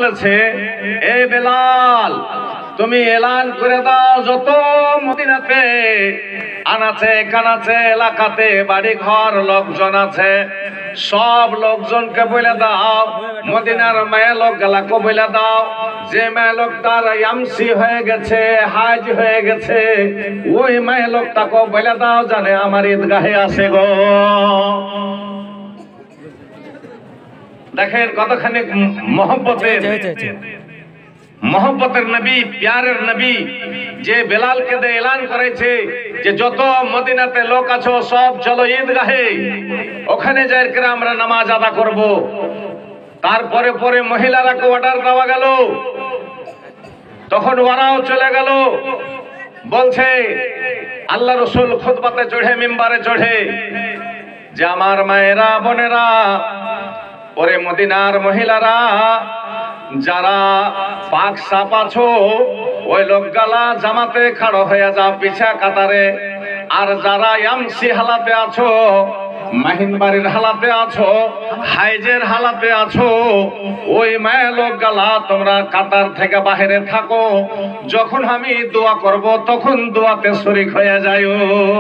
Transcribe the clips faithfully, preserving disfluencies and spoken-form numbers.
বলেছে, এ বেলাল তুমি এলান করে দাও, যত মদিনাতে আনাচে কানাচে এলাকাতে বাড়ি ঘর লোকজন আছে সব লোকজনকে বলে দাও, মদিনার মায়া লোক গেলাকে বলে দাও, যে মায়া লোকটার ইয়ামসি হয়ে গেছে, হাজ হয়ে গেছে, ওই মায়া লোকটাকে বলে দাও জানে আমার ঈদগাহে আসে গো। দেখেন কতখানি মহব্বতের মহব্বতের নবী, প্যারের নবী, যে বেলালকে দিয়ে এলান করেছে যে যত মদিনাতে লোক আছো সব চলো ঈদগাহে, ওখানে যাই করে আমরা নামাজ আদা করব। তারপরে পরে মহিলারাকে অর্ডার দেওয়া গেল, তখন ওরাও চলে গেল। বলছে আল্লাহ রসুল খুতবাতে চড়ে, মিম্বারে চড়ে, যে আমার মায়েরা বোনেরা, পরে মদিনার মহিলারা যারা পাক সাপ আছো ওই লোকগালা জামাতে খাড়ো হয়ে যাও পিছা কাতারে, আর যারা ইয়ামসি হালাতে আছো, মাহিনবাড়ির হালাতে আছো, হাইজের হালাতে আছো, ওই মায়া লোকগালা তোমরা কাতার থেকে বাহিরে থাকো, যখন আমি দোয়া করব তখন দোয়াতে শরীক হয়ে যাইও।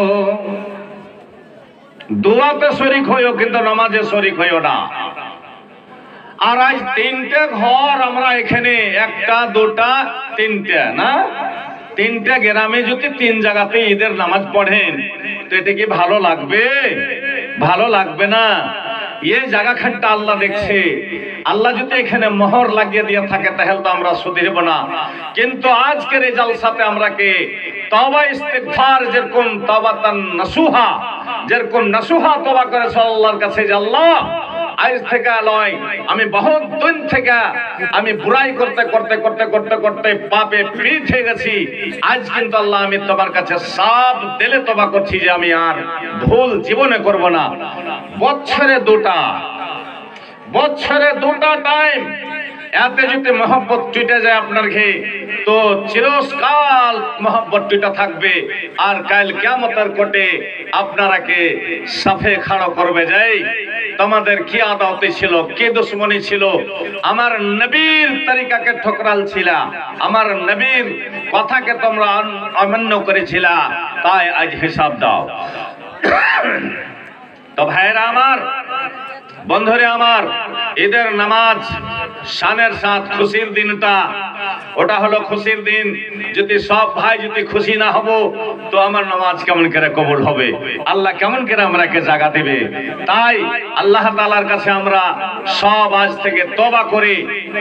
দোয়াতে শরীক হইও কিন্তু নামাজে শরীক হইও না। আর আজ তিনটে ঘর আমরা এখানে, একটা দুটা তিনটা না, তিনটা গ্রামে যদি তিন জায়গাতে ঈদের নামাজ পড়েন তো এটা কি ভালো লাগবে? ভালো লাগবে না। এই জায়গা খানটা আল্লাহ দেখছে, আল্লাহ যদি এখানে মোহর লাগিয়ে দিয়ে থাকে তাহলে তো আমরা শুধরিব না। কিন্তু আজকের এই জালসাতে আমরা কে তওবা ইস্তিগফার, যেরকম তওবাতান নাসুহা, যেরকম নাসুহা তওবা করে আল্লাহর কাছে যে আল্লাহ আজ থেকে লয়, আমি বহুত দিন থেকে আমি বুড়াই করতে করতে করতে করতে করতে পাপে পীড়িত হয়ে গেছি, আজ কিন্তু আল্লাহ আমি তোমার কাছে সব দিলে তওবা করছি যে আমি আর ভুল জীবনে করব না। বছরে দুটা বছরে দুটা টাইম এতে যদি মহব্বত টুটে যায় আপনার ঘে, তো চিরকাল মহব্বত টুটা থাকবে। আর কাল কিয়ামতের কোটে আপনারাকে সাফে খাড়ো করবে যাই তোমাদের কি আদাওতে ছিল, কি দুশ্মনী ছিল, আমার নবীর তরিকাকে ঠকরাল ছিলা, আমার নবীর কথাকে তোমরা অমান্য করেছিলা, তাই আজ হিসাব দাও। তো ভাইরা আমার, বন্ধুরে আমার, ঈদের নামাজ শানের সাথ খুশির দিনটা, ওটা হলো খুশির দিন। যদি সব ভাই যদি খুশি না হব তো আমার নামাজ কেমন করে কবুল হবে? আল্লাহ কেমন করে আমরাকে জাগা দেবে? তাই আল্লাহ তাআলার কাছে আমরা সব আজ থেকে তওবা করে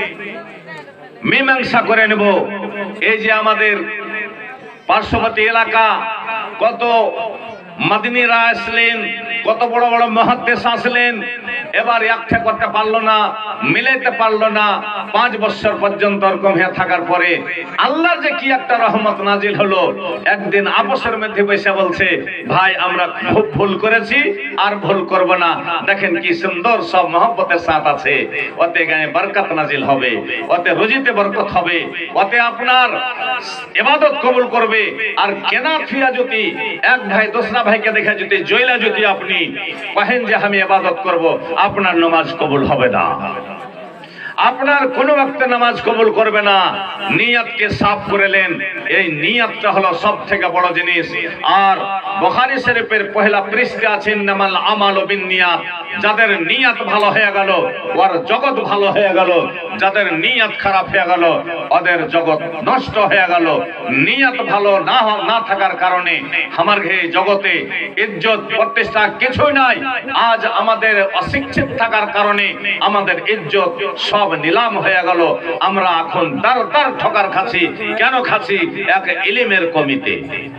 মীমাংসা করে নেব। এই যে আমাদের পার্শ্ববর্তী এলাকা, কত মাদিনীরা আসলেন, কত বড় বড় মুহাদ্দিস আসলেন, এবার একটা করতে পারলো না, মিলাইতে পারলো না। পাঁচ বছর পর্যন্ত এরকম হয়ে থাকার পরে আল্লাহর যে কি একটা রহমত নাজিল হলো, একদিন আপসের মধ্যে বসে বলছে, ভাই আমরা খুব ভুল করেছি, আর ভুল করব না। দেখেন কি সুন্দর সব মহব্বতের সাথ আছে, ওতে গায়ে বরকত নাজিল হবে, ওতে রুজিতে বরকত হবে, ওতে আপনার ইবাদত কবুল করবে। আর কেনা ফিয়া যদি এক ভাই দোসরা ভাইকে দেখে যদি জয়লা যদি আপনি কহেন যে আমি ইবাদত করব, আপনার নামাজ কবুল হবে না, আপনার কোনো ওয়াক্তে নামাজ কবুল করবে না। নিয়তকে সাফ করেলেন, এই নিয়তটা হলো সব থেকে বড় জিনিস। আর বুখারী শরীফের পহেলা পৃষ্ঠাে আছে, ইন্নামাল আমালু বিন্নিয়াত, যাদের নিয়ত ভালো হয়ে গেল ওর জগৎ ভালো হয়ে গেল, যাদের নিয়ত খারাপ হয়ে গেল ওদের জগৎ নষ্ট হয়ে গেল। নিয়ত ভালো না না থাকার কারণে আমার এই জগতে ইজ্জত প্রতিষ্ঠা কিছুই নাই। আজ আমাদের অশিক্ষিত থাকার কারণে আমাদের ইজ্জত সব নিলাম হয়ে গেল। আমরা এখন দার দার ঠকার খাচ্ছি। কেন খাচ্ছি? এক ইলমের কমিতে,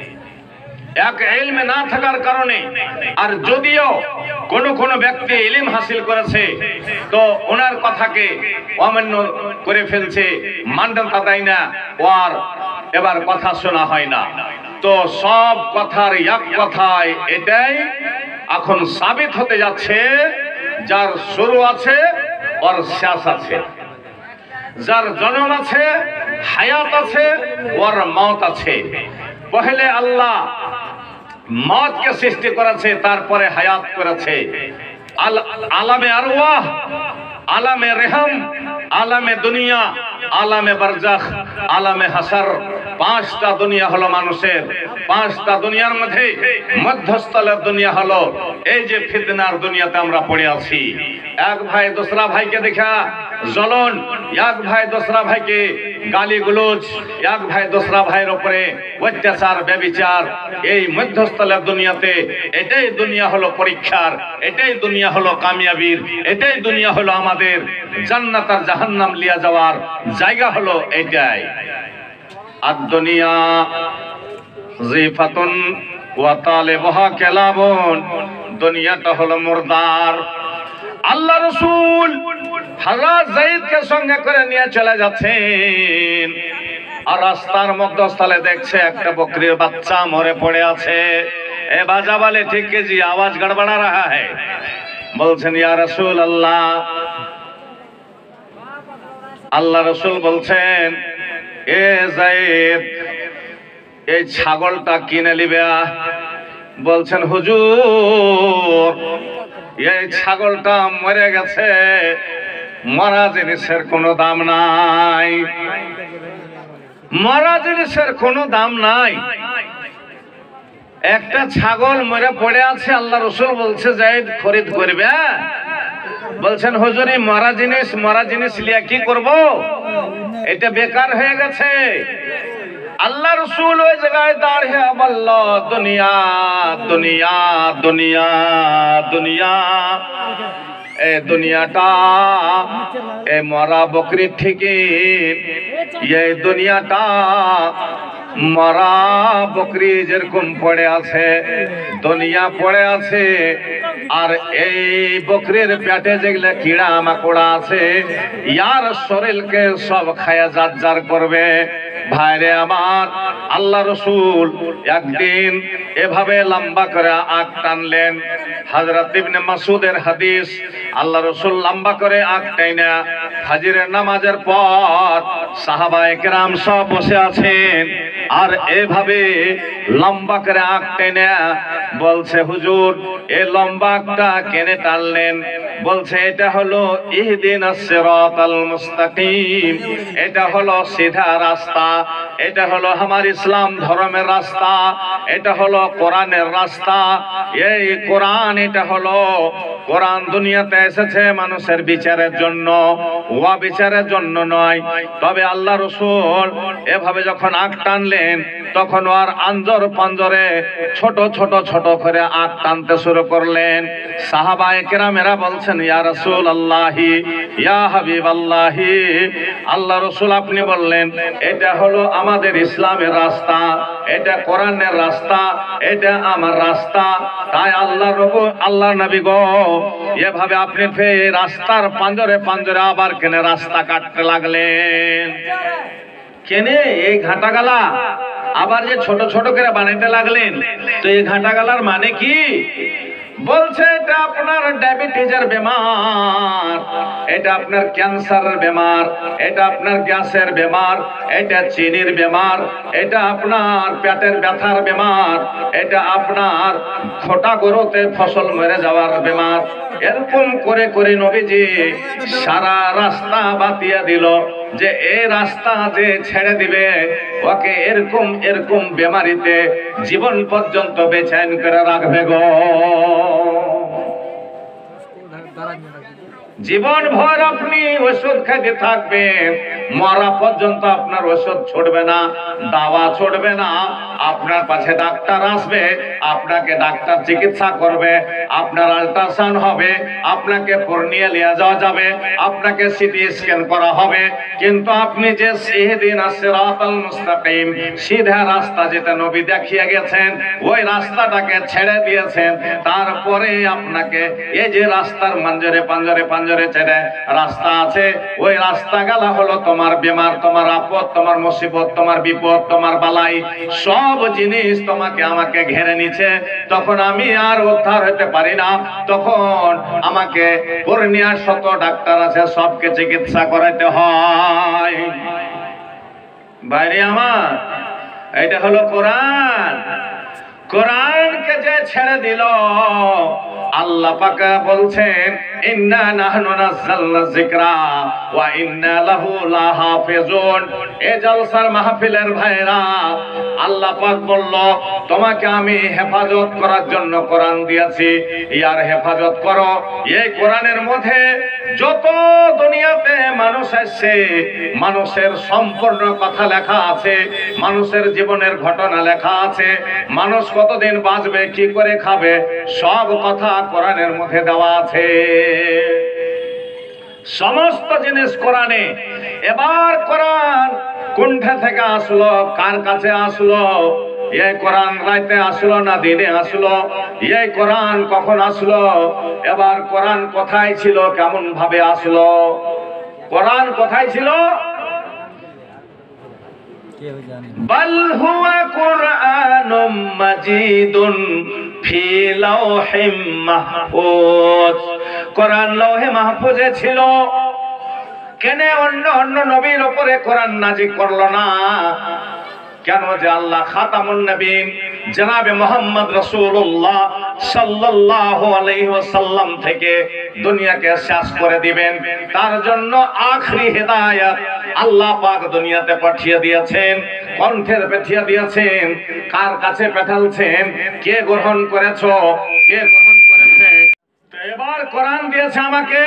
এক ইলমে না থাকার কারণে। আর যদিও কোন কোন ব্যক্তি ইলম হাসিল করেছে তো ওনার কথাকে অমান্য করে ফেলছে, মান্যতা দেয় না, আর এবার কথা শোনা হয় না। তো সব কথার এক কথায় এটাই এখন সাবিত হতে যাচ্ছে, যার শুরু আছে ওর শেষ আছে, যার জন্ম আছে, হায়াত আছে, ওর মওত আছে। পহলে আল্লাহ মওতকে সৃষ্টি করেছে, তারপরে হায়াত করেছে। আলামে আরওয়াহ, আলামে রেহম আলামে দুনিয়া, আলামে বারজাখ, আলামে হাসর। পাঁচটা দুনিয়া হলো মানুষের। পাঁচটা দুনিয়ার মধ্যে মধ্যস্থলের দুনিয়া হলো এই যে ফিতনার দুনিয়াতে আমরা পড়ে আছি। এক ভাই দোসরা ভাইকে দেখা জ্বলন, এক ভাই দোসরা ভাইকে গালি গুলোজ, এক ভাই দোসরা ভাইয়ের উপরে অত্যাচার ব্যভিচার। এই মধ্যস্থলের দুনিয়াতে এটাই দুনিয়া হলো পরীক্ষার, এটাই দুনিয়া হলো কামিয়াবির, এটাই দুনিয়া হলো আমাদের জান্নাত আর জাহান্নাম লিয়া যাওয়ার জায়গা হলো এটাই। আর দুনিয়া জিফাতুন ওয়া তালিবুহা কালাবুন, দুনিয়াটা হলো মুরদার। আল্লাহ রাসূল হযরত যায়েদকে সঙ্গে করে নিয়ে চলে যাচ্ছেন, আর রাস্তার মধ্যস্থলে দেখছে একটা বকরির বাচ্চা মরে পড়ে আছে। এ বাজা বলে ঠিক কে জি আওয়াজ গড়বড়া रहा है। বলছেন ইয়া রাসূলুল্লাহ, আল্লাহ রাসূল বলছেন এ যায়েদ এই ছাগলটা কিনে নিবে। বলছেন হুজুর এই ছাগলটা মরে গেছে, মরা জিনিসের কোনো দাম নাই, মরা জিনিসের কোনো দাম নাই। একটা ছাগল মরে পড়ে আছে, আল্লাহ রাসূল বলছে যায়েদ খরিদ করবে। বলছেন হুজুর এই মরা জিনিস মরা জিনিস লিয়া কি করব, এটা বেকার হয়ে গেছে। আল্লাহ রাসূল ওই জায়গায় দাঁড়িয়ে বলল দুনিয়া দুনিয়া দুনিয়া দুনিয়া, এ দুনিয়াটা এ মরা বকরি ঠিকই, এই দুনিয়াটা মরা বকরি যেরকম পড়ে আছে, দুনিয়া পড়ে আছে, আর এই বকরির পেটে যেগুলো কিড়া মাকড়া আছে ইয়ার শরীরকে সব খায়া জাজ্জার করবে। ভাইরে আমার, আল্লাহ রাসূল একদিন এভাবে লম্বা করে আগ টানলেন। হযরত ইবনে মাসউদের হাদিস, আল্লাহ রাসূল লম্বা করে আগ টাইনা ফজরের নামাজের পর সাহাবায়ে কেরাম সব বসে আছেন, আর এভাবে লম্বা করে আগ টেনে বলছে হুজুর এই লম্বা আগটা কেনে টানলেন? বলছে এটা হলো ইহদিনাস সিরাতাল মুস্তাকিম, এটা হলো সিধা রাস্তা, এটা হলো আমার ইসলাম ধর্মের রাস্তা, এটা হলো কোরআনের রাস্তা। এই কোরআন, এটা হলো কোরআন দুনিয়াতে এসেছে মানুষের বিচারের জন্য, ওয়া বিচারের জন্য নয়। তবে আল্লাহ রাসূল এভাবে যখন আগ টানলেন তখন আর আঞ্জর পাঞ্জরে ছোট ছোট ছোট করে আগ টানতে শুরু করলেন। সাহাবায়ে কেরামেরা বলছেন ইয়া রাসূলুল্লাহি ইয়া হাবিবাল্লাহি, আল্লাহ রাসূল আপনি বললেন এটা হলো আমাদের ইসলামের রাস্তা, এটা কোরআনের রাস্তা, এটা আমার রাস্তা। তাই আল্লাহ রব আল্লাহ নবী গো এভাবে আপনি ফের রাস্তার পাঞ্জরে পাঞ্জরে আবার কেনে রাস্তা কাটতে লাগলেন? কেনে এই ঘাটাগালা আবার যে ছোট ছোট করে বানাইতে লাগলেন, তো এই ঘাটাগালার মানে কি? বলছে এটা আপনার ডায়াবেটিসের বেমার, এটা আপনার ক্যান্সারের বেমার, এটা আপনার গ্যাসের বেমার, এটা চিনির বেমার, এটা আপনার পেটের ব্যথার বেমার, এটা আপনার খোটা গরুতে ফসল মরে যাওয়ার বেমার। এরকম করে করে নবীজি সারা রাস্তা বাতিয়ে দিল যে এই রাস্তা যে ছেড়ে দিবে ওকে এরকম এরকম বেমারিতে জীবন পর্যন্ত বেচैन করে রাখবে গো। জীবন ভর আপনি ওষুধ খেতে থাকবেন, মরা পর্যন্ত আপনার ওষুধ ছুটবে না, দাওয়া ছুটবে না। আপনার কাছে ডাক্তার আসবে, আপনাকে ডাক্তার চিকিৎসা করবে, আপনার আল্ট্রাসাউন্ড হবে, আপনাকে কর্নিয়া নিয়ে যাওয়া যাবে, আপনাকে সিটি স্ক্যান করা হবে, কিন্তু আপনি যে ইহদিনাস সিরাতাল মুস্তাকিম সিধা রাস্তা যেটা নবী দেখিয়ে গেছেন ওই রাস্তাটাকে ছেড়ে দিয়েছেন। তারপরে আপনাকে এই যে রাস্তার পাঞ্জরে পাঞ্জরে পাঞ্জরে ছেড়ে রাস্তা আছে, ওই রাস্তা গেলা হলো তোমার বেমার, তোমার আপদ, তোমার মুসিবত, তোমার বিপদ, তোমার বালাই, সব জিনিস তোমাকে আমাকে ঘেরে নিছে। তখন আমি আর উদ্ধার হতে পারি না, তখন আমাকে কর্নিয়ার শত ডাক্তার আছে, সবকে চিকিৎসা করাইতে হয়। বাইরে আমার, এটা হলো কোরআন। কোরআনকে যে ছেড়ে দিল আল্লাহ পাক বলছেন ইন্না নাহনু নাযালনা যিকরা ওয়া ইন্না লাহু লাহাফিজুন। এই জলসার মাহফিলের ভাইরা, আল্লাহ পাক বলল তোমাকে আমি হেফাজত করার জন্য কোরআন দিয়েছি, ইয়ার হেফাজত করো। এই কোরআনের মধ্যে যত দুনিয়াতে মানুষ আসছে, মানুষের সম্পূর্ণ কথা লেখা আছে, মানুষের জীবনের ঘটনা লেখা আছে, মানুষ কতদিন বাঁচবে, কি করে খাবে, সব কথা কোরআনের মধ্যে দেওয়া আছে। সমস্ত জিনিস কোরআনে। এবার কোরআন কোনটা থেকে আসলো, কার কাছে আসলো? এই কোরআন রাতে আসলো না দিনে আসলো? এই কোরআন কখন আসলো? এবার কোরআন কোথায় ছিল, কেমন ভাবে আসলো? কোরআন কোথায় ছিল? বাল হুয়া কুরআনুম মাজিদুন ফি লাওহিম মাহফুজ। কোরআন লৌহে মাহফুজে ছিল। কেন অন্য অন্য নবীর উপরে কোরআন নাজিল করলো না? কেন যে আল্লাহ খাতামুন নবীন জনাবে মুহাম্মদ রাসূলুল্লাহ সাল্লাল্লাহু আলাইহি ওয়াসাল্লাম থেকে দুনিয়াকে শেষ করে দিবেন, তার জন্য আখরি হেদায়েত আল্লাহ পাক দুনিয়াতে পাঠিয়ে দিয়েছেন। কণ্ঠে পাঠিয়ে দিয়েছেন। কার কাছে পাঠালছেন? কে গ্রহণ করেছো? কে গ্রহণ করেছে? তো এবার কোরআন দিয়েছে আমাকে।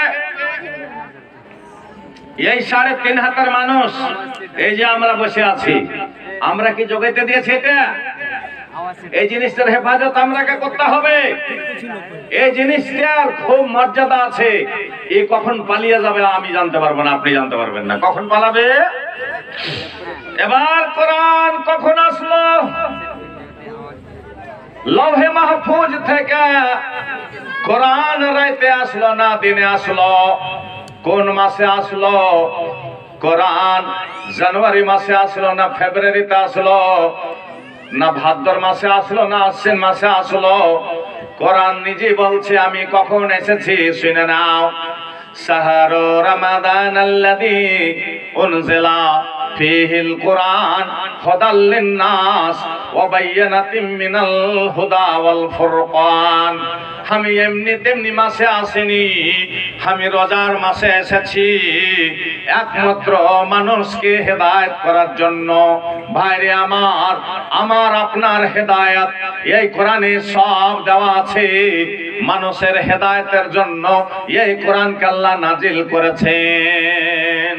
এই সাড়ে তিন হাজার মানুষ, এই যে আমরা বসে আছি, আমরা কি জোগাইতে দিয়েছি এটা? এই জিনিসটার হেফাজত আমরাকে করতে হবে। এই জিনিসটার খুব মর্যাদা আছে। এই কখন পালিয়ে যাবে আমি জানতে পারবো না, আপনি জানতে পারবেন না কখন পালাবে। এবার কোরআন কখন আসলো? লৌহে মাহফুজ থেকে কোরআন রাইতে আসলো না দিনে আসলো? কোন মাসে আসলো? কোরআন জানুয়ারি মাসে আসলো না ফেব্রুয়ারিতে আসলো, না ভাদ্র মাসে আসলো, না আশ্বিন মাসে আসলো? কোরআন নিজে বলছে আমি কখন এসেছি শুনে নাও। শাহরু রমাদান আল্লাযী উনজিলা ফীহিল কুরআন হুদাল লিন-নাস ওয়া বায়্যিনাতিম মিনাল হুদা ওয়াল ফুরকান। আমি এমনি তেমনি মাসে আসিনি, আমি রোজার মাসে এসেছি একমাত্র মানুষকে হেদায়েত করার জন্য। ভাইরে আমার, আমার আপনার হেদায়েত এই কোরআনে সব দেওয়া আছে। মানুষের হেদায়েতের জন্য এই কোরআনকে আল্লাহ নাজিল করেছেন।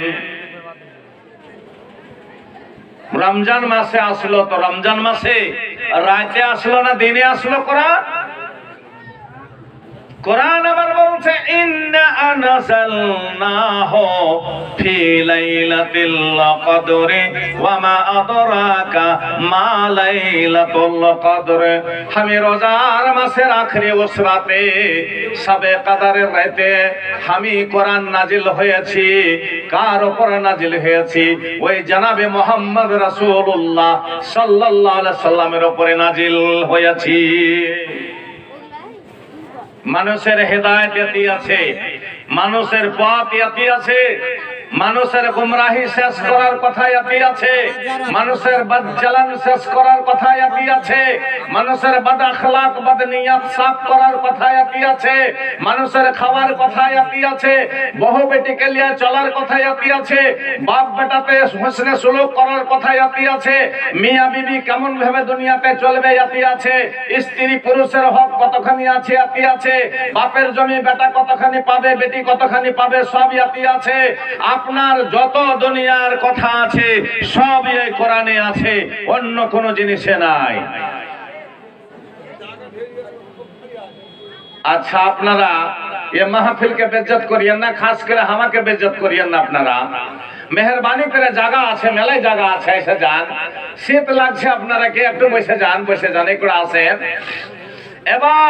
রমজান মাসে আসলো, তো রমজান মাসে রাতে আসলো না দিনে আসলো কোরআন? কোরআন আবার বলছে ইন্না আনজালনাহু ফি লাইলাতিল কদরি ওয়া মা আদরাকা মা লাইলাতুল কদর। আমি রোজার মাসের আখরি উসরাতে শবে কদরের রাতে আমি কোরআন নাজিল হয়েছি। কার উপর নাজিল হয়েছি? ওই জনাবে মুহাম্মদ রাসূলুল্লাহ সাল্লাল্লাহু আলাইহি সাল্লামের উপরে নাজিল হয়েছি। মানুষের হেদায়েত এতি আছে, মানুষের পথ এতি আছে, মানুষের গুমরাহি শেষ করার কথা এতি আছে, মানুষের বদচালান শেষ করার কথা এতি আছে, মানুষের বদ আখলাক বদ নিয়ত সাফ করার কথা এতি আছে, মানুষের খাওয়ার কথা এতি আছে, বহু বেটিকে নিয়ে চলার কথা এতি আছে, বাপ বেটাতে হোসনে সুলুক করার কথা এতি আছে, মিয়া বিবি কেমন ভাবে দুনিয়াতে চলবে এতি আছে, স্ত্রী পুরুষের হক কতখানি আছে এতি আছে, বাপের জমি বেটা কতখানি পাবে, বেটি কতখানি পাবে, সব এতি আছে। আপনার যত দুনিয়ার কথা আছে সবই এই কোরআনে আছে, অন্য কোন জিনিসে নাই। আচ্ছা, আপনারা এ মাহফিলকে বেজ্জত করিয়েন না, খাস করে আমাকে বেজ্জত করিয়েন না। আপনারা মেহরবানি করে জায়গা আছে, মেলায় জায়গা আছে, এসে যান। শীত লাগছে, আপনারা কি একটু বসে যান, বসে যান, একটু আসেন। এবার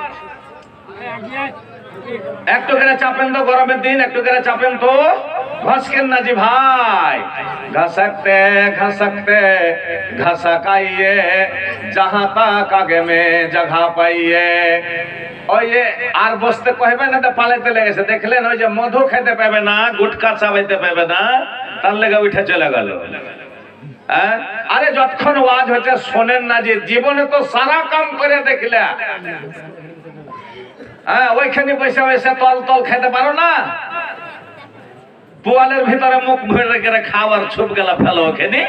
একটু করে চাপেন তো, গরমের দিন একটু করে চাপেন তো, ঘসকেন না জি ভাই। ঘসকতে ঘসকতে ঘসকাইয়ে जहां तक आगे में जगह पाइए। ওই আর বসতে কইবে না, তো পালাইতে লেগেছে। দেখলেন ওই যে মধু খেতে পাবে না, গুটকা চাবাইতে পাবে না, তার লেগে উঠে চলে গেল। হ্যাঁ, আরে যতক্ষণ ওয়াজ হচ্ছে শোনেন না, যে জীবনে তো সারা কাম করে দেখলে। হ্যাঁ, ওইখানে বসে বসে তল তল খেতে পারো না? পোয়ালের ভিতরে মুখ ভরে রেখে খাওয়ার ছুপ গেলা ফেলো ওখানে।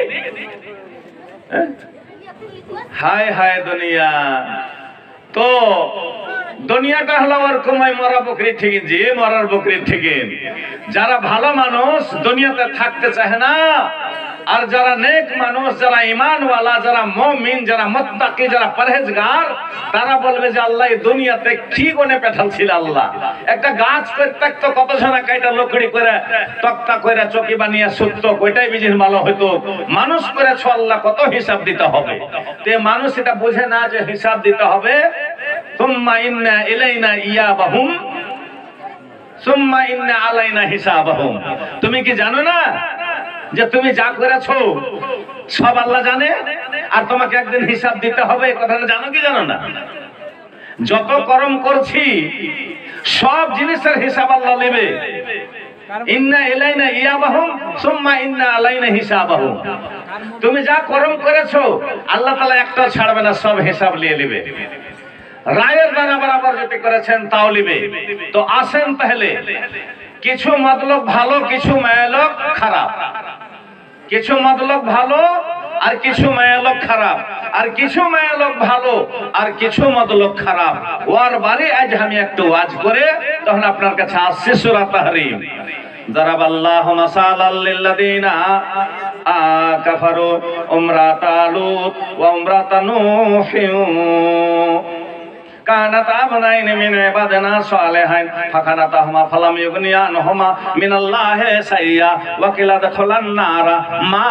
হায় হায় দুনিয়া। তো দুনিয়াটা হলো ওরকম, মরা বকরি ঠিক, যে মরার বকরি ঠিক। যারা ভালো মানুষ দুনিয়াতে থাকতে চায় না, আর যারা নেক মানুষ, যারা ঈমানওয়ালা, যারা মুমিন, যারা মুত্তাকি, যারা পরহেজগার, তারা বলবে যে আল্লাহ এই দুনিয়াতে কি গুণে পাঠালছিল। আল্লাহ একটা গাছ প্রত্যেক কত ঝরা কাইটা লকড়ি করে তক্তা করে চকি বানিয়ে সুত্ত, ওইটাই বিজির ভালো হইতো। মানুষ করেছ আল্লাহ, কত হিসাব দিতে হবে। তে মানুষ এটা বোঝে না যে হিসাব দিতে হবে। সুম্মা ইন্না ইলাইনা ইয়াবাহুম সুম্মা ইন্না আলাইনা হিসাবাহুম। তুমি কি জানো না যে তুমি যা করেছো সব আল্লাহ জানে, আর তোমাকে একদিন হিসাব দিতে হবে? এই কথাটা জানো কি জানো না? যত কর্ম করছি সব জিনিসের হিসাব আল্লাহ নেবে। ইন্না ইলাইনা ইয়াবাহুম সুম্মা ইন্না আলাইনা হিসাবাহুম। তুমি যা কর্ম করেছো আল্লাহ তাআলা একটা ছাড়বে না, সব হিসাব নিয়ে নেবে। রায়ের দ্বারা বরাবর যেটি করেছেন তাও নিবে। তো আসেন তাহলে, কিছু মতলব ভালো, কিছু মায়ালোক খারাপ। কিছু মতলব ভালো আর কিছু মায়ালোক খারাপ, আর কিছু মায়ালোক ভালো আর কিছু মতলব খারাপ। ওর বারে আজ আমি একটু ওয়াজ করে তখন আপনার কাছে আসছি সূরা তাহরীম। যারাবাল্লাহু মাসালাল লিল্লাযিনা কাফারু উমরাতা লূত ওয়া উমরাতা নূহ কানাত আবনাইন মিন ইবাদিনা সালিহিন ফাকানাতাহুমা ফালাম ইউগনিয়া আনহুমা মিনাল্লাহি শাইয়া ওয়া কিলা দাখালান নারা মা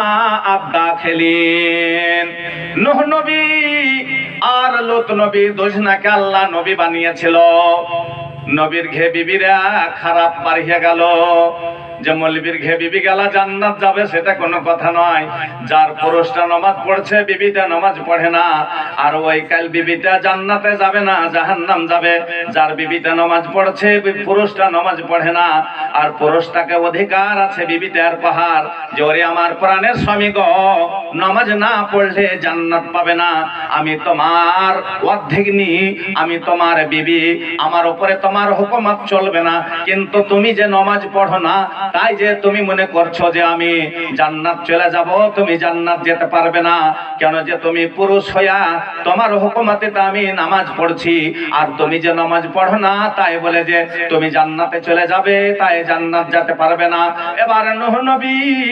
আদাখিলিন। নূহ নবী আর লূত নবী দুজনাকে আল্লাহ নবী বানিয়েছিল। নবীর ঘে বিবিরা খারাপ পারিয়ে গেল। যে মৌলবীর ঘে বিবি গেলা জান্নাত যাবে সেটা কোনো কথা নয়। যার পুরুষটা নামাজ পড়ছে, বিবিটা নামাজ পড়ে না, আর ওই কাল বিবিটা জান্নাতে যাবে না, জাহান্নাম যাবে। যার বিবিটা নামাজ পড়ছে, পুরুষটা নামাজ পড়ে না, আর পুরুষটাকে অধিকার আছে বিবিটার পাহাড় যে ওরে আমার প্রাণের স্বামী গো, নামাজ না পড়লে জান্নাত পাবে না। আমি তোমার অর্ধেকনি, আমি তোমার বিবি, আমার উপরে তোমার হুকুমত চলবে না। কিন্তু তুমি যে নামাজ পড়ো না, তাই যে তুমি মনে করছো যে আমি জান্নাত চলে যাব, তুমি জান্নাত যেতে পারবে না। কেন যে তুমি পুরুষ হইয়া তোমার হুকুমতে আমি নামাজ পড়ছি, আর তুমি যে নামাজ পড়ো না তাই বলে যে তুমি জান্নাতে চলে যাবে, তাই জান্নাত যেতে পারবে না। এবার নূহ নবী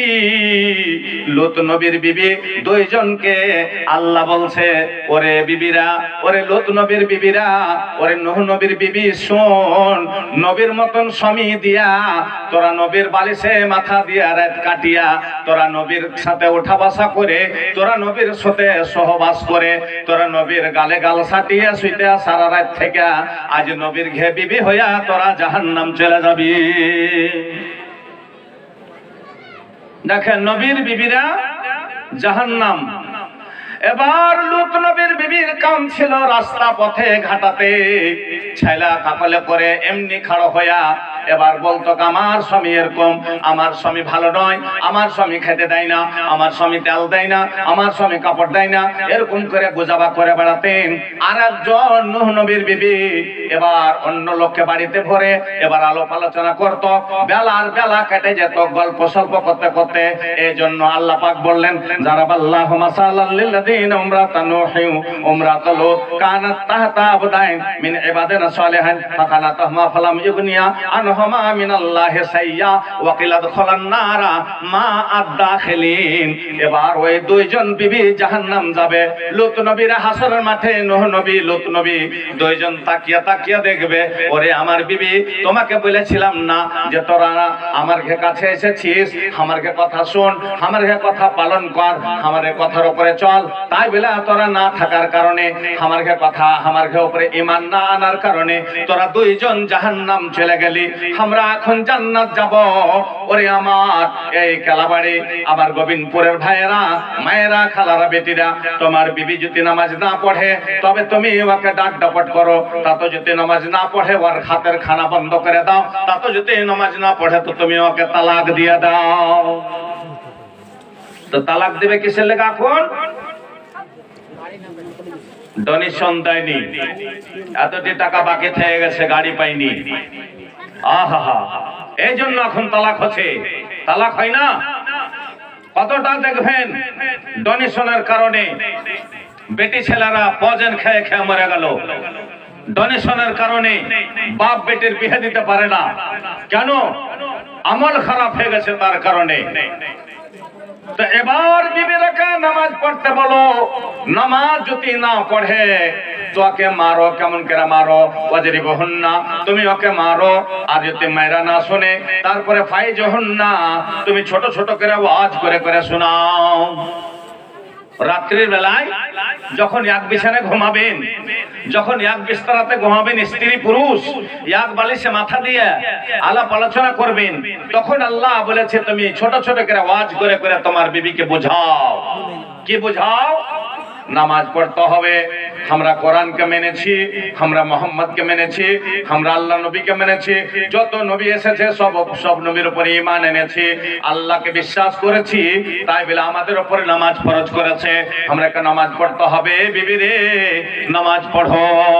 লূত নবীর বিবি দুইজনকে আল্লাহ বলছে, ওরে বিবিরা, ওরে লূত নবীর বিবিরা, ওরে নূহ নবীর বিবি শোন, নবীর মতন স্বামী দিয়া তোরা নবীর বালিশে মাথা দিয়া রাত কাটিয়া, তোরা নবীর সাথে উঠা বসা করে, তোরা নবীর সাথে সহবাস করে, তোরা নবীর গালে গাল সাটিয়া শুইতে সারা রাত থেকে আজ নবীর ঘে বিবি হইয়া তোরা জাহান্নাম চলে যাবি। দেখেন নবীর বিবিরা জাহান্নাম। এবার লূত নবীর বিবির কাম ছিল রাস্তা পথে ঘাটাতে ছেলা কাকলে করে এমনি খাড়ো হইয়া এবার বলতো, আমার স্বামী এরকম, আমার স্বামী ভালো নয়, আমার স্বামী খেতে দেয় না, আমার স্বামী তেল দেয় না, আমার স্বামী কাপড় দেয় না, এরকম করে গোজাবা করে বেড়াতেন। আর একজন নূহ নবীর বিবি এবার অন্য লোককে বাড়িতে ভরে এবার আলোপ আলোচনা করত, বেলার বেলা কেটে যেত গল্প সল্প করতে করতে। এই জন্য আল্লাহ পাক বললেন, যারাবাল্লাহু মাসালাল লিল্লাযিনা উমরাতা নূহ উমরাতা লূত কানাত তাহতা আবদাইন মিন ইবাদিনা সালিহিন ফাকানাতাহুমা ফালাম ইউগনিয়া আনহুমা মিনাল্লাহি শাইয়া ওয়া কিলা দাখালান নারা মা আদাখিলিন। এবার ওই দুইজন বিবি জাহান্নাম যাবে। লূত নবীর হাসরের মাঠে নূহ নবী লূত নবী দুইজন তাকিয়া তাকিয়া দেখবে, ওরে আমার বিবি, তোমাকে বলেছিলাম না যে তোরা আমার কাছে এসেছিস, আমার কথা শোন, আমার কথা পালন কর, আমার কথার উপরে চল। তাই বলে তোরা না থাকার কারণে, আমার কথা আমার উপরে ঈমান না আনার কারণে তোরা দুইজন জাহান্নাম চলে গেলি। আমরা এখন জান্নাত যাব। ওরে আমার এই কালাবাড়ি, আমার গোবিন্দপুরের ভাইয়েরা, মায়েরা, খালারা, বেটিরা, তোমার বিবি যদি নামাজ না পড়ে তবে তুমি ওকে ডাক ডাপট করো, তাতো যদি নামাজ না পড়ে ওর হাতের খানা বন্ধ করে দাও, তাতো যদি নামাজ না পড়ে তো তুমি ওকে তালাক দিয়ে দাও। তো তালাক দিবে কিসের লেগে? এখন ডোনেশন দেয়নি, এতটি টাকা বাকি থেকে গেছে, গাড়ি পাইনি। আহা, এই জন্য এখন তালাক হচ্ছে। তালাক হয় না, কতটা দেখবেন ডোনেশনের কারণে বেটি ছেলেরা পজন খেয়ে খেয়ে মরে গেল। ডোনেশনের কারণে বাপ বেটির বিয়ে দিতে পারে না, কেন? আমল খারাপ হয়ে গেছে তার কারণে। তো এবার বিবিরাকে নামাজ পড়তে বলো, নামাজ যদি না পড়ে তো ওকে মারো। কেমন করে মারো? ওয়াজরি বহন্না, তুমি ওকে মারো। আর যদি মায়েরা না শুনে তারপরে ফাই জহন্না, তুমি ছোট ছোট করে ওয়াজ করে করে শোনাও। রাত্রির বেলায় যখন এক বিছানায় ঘুমাবেন, যখন এক বিছানাতে ঘুমাবেন, স্ত্রী পুরুষ এক বালিশে মাথা দিয়ে আলাপ আলোচনা করবেন, তখন আল্লাহ বলেছে তুমি ছোট ছোট করে ওয়াজ করে করে তোমার বিবিকে বোঝাও। কি বোঝাও? নামাজ পড়তে হবে, আমরা কোরআনকে মেনেছি, আমরা মোহাম্মদকে মেনেছি, আমরা আল্লাহ নবীকে মেনেছি, যত নবী এসেছে সব সব নবীর উপরে ঈমান এনেছি, আল্লাহকে বিশ্বাস করেছি, তাই বলে আমাদের উপরে নামাজ ফরজ করেছে, আমরা কে নামাজ পড়তে হবে। বিবি রে, নামাজ পড়ো,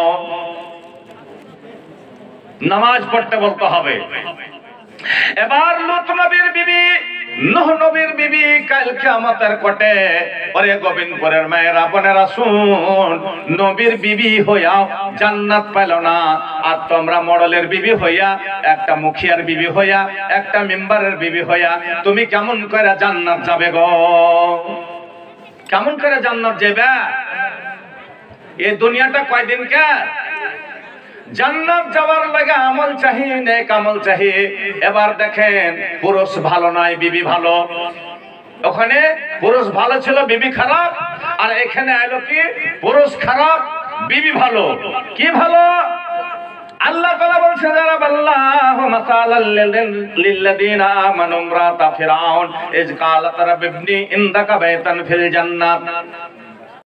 নামাজ পড়তে বলতে হবে। এবার লূত নবীর বিবি, নূহ নবীর বিবি কাল কিয়ামতের কোটে, ওরে গোবিন্দপুরের মায়েরা বোনেরা শুন, নবীর বিবি হইয়া জান্নাত পেল না, আর তোমরা মডেলের বিবি হইয়া, একটা মুখিয়ার বিবি হইয়া, একটা মেম্বারের বিবি হইয়া তুমি কেমন করে জান্নাত যাবে গো? কেমন করে জান্নাত যাবে? এই দুনিয়াটা কয়দিন কে? জান্নাত যাওয়ার লাগে আমল চাহি, নেক আমল চাহি। এবার দেখেন পুরুষ ভালো নয়, বিবি ভালো। ওখানে পুরুষ ভালো ছিল, বিবি খারাপ, আর এখানে আইলো কি পুরুষ খারাপ, বিবি ভালো। কি ভালো? আল্লাহ তাআলা বলছেন, যারা আল্লাহু মাসালাল লিল্লাযিনা আমানু ইমরাতা ফিরাউন ইজ ক্বালাত রাব্বিবনি ইনদাকা বাইতান ফিল জান্নাত।